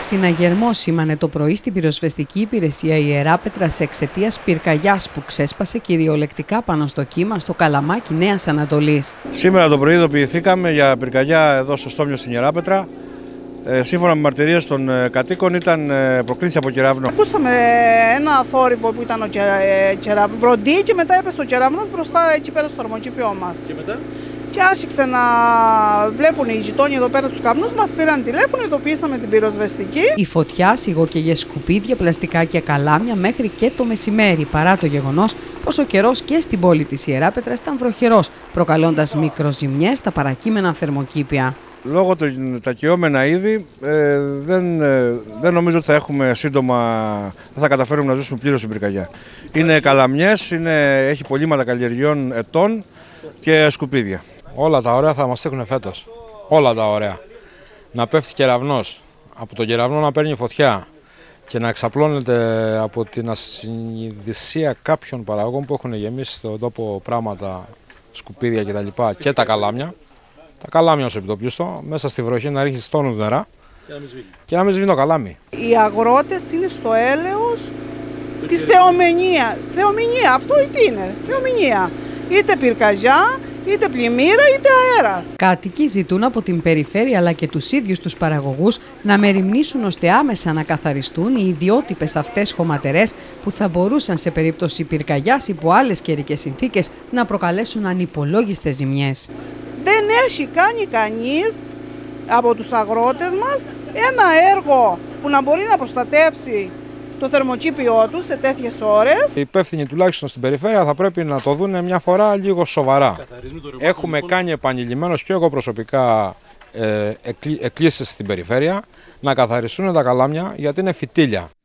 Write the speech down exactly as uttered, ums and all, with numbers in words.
Συναγερμό σήμανε το πρωί στην πυροσβεστική υπηρεσία Ιεράπετρας εξαιτίας πυρκαγιάς που ξέσπασε κυριολεκτικά πάνω στο κύμα στο Καλαμάκι Νέας Ανατολής. Σήμερα το πρωί ειδοποιηθήκαμε για πυρκαγιά εδώ στο Στόμιο στην Ιεράπετρα. Ε, σύμφωνα με μαρτυρίες των ε, κατοίκων, ήταν ε, προκλήθηκε από κεραύνο. Ακούσαμε ένα θόρυβο που ήταν ο κεραύνος, βροντί, και μετά έπεσε ο κεραύνος μπροστά εκεί πέρα στο θερμοκήπιό μας. Και μετά? Και άρχισε να βλέπουν οι γειτόνιοι εδώ πέρα τους καπνούς, μας πήραν τηλέφωνο, ειδοποιήσαμε την πυροσβεστική. Η φωτιά σιγόκαιγε σκουπίδια, πλαστικά και καλάμια μέχρι και το μεσημέρι, παρά το γεγονός πως ο καιρός και στην πόλη της Ιεράπετρας ήταν βροχερός, προκαλώντας μικροζημιές στα παρακείμενα θερμοκήπια. Λόγω των τα καιόμενα είδη ε, δεν, ε, δεν νομίζω ότι θα έχουμε σύντομα, δεν θα καταφέρουμε να ζήσουμε πλήρως την πυρκαγιά. Είναι καλαμιές, είναι, έχει πολύματα καλλιεργειών ετών και σκουπίδια. Όλα τα ωραία θα μας έχουν φέτος. Όλα τα ωραία. Να πέφτει κεραυνός, από τον κεραυνό να παίρνει φωτιά και να εξαπλώνεται από την ασυνειδησία κάποιων παραγωγών που έχουν γεμίσει στον τόπο πράγματα, σκουπίδια κτλ. Και, και τα καλάμια. Τα καλάμια ως επιτοπλίστο, μέσα στη βροχή να ρίχνει τόνους νερά και να μην σβήνει, και να μην σβήνει το καλάμι. Οι αγρότες είναι στο έλεος της θεομηνία. Θεομηνία, αυτό τι είναι, θεομηνία. Είτε πυρκαγιά, είτε πλημμύρα, είτε αέρας. Κάτοικοι ζητούν από την περιφέρεια αλλά και τους ίδιους τους παραγωγούς να μεριμνήσουν ώστε άμεσα να καθαριστούν οι ιδιότυπες αυτές χωματερές που θα μπορούσαν σε περίπτωση πυρκαγιάς υπό άλλες καιρικές συνθήκες να προκαλέσουν ανυπολόγιστες ζημιές. Δεν έχει κάνει κανείς από τους αγρότες μας ένα έργο που να μπορεί να προστατέψει το θερμοκήπιό του σε τέτοιες ώρες. Οι υπεύθυνοι τουλάχιστον στην περιφέρεια θα πρέπει να το δουν μια φορά λίγο σοβαρά. Έχουμε κάνει επανειλημμένως και εγώ προσωπικά ε, εκκλήσεις στην περιφέρεια να καθαριστούν τα καλάμια γιατί είναι φυτίλια.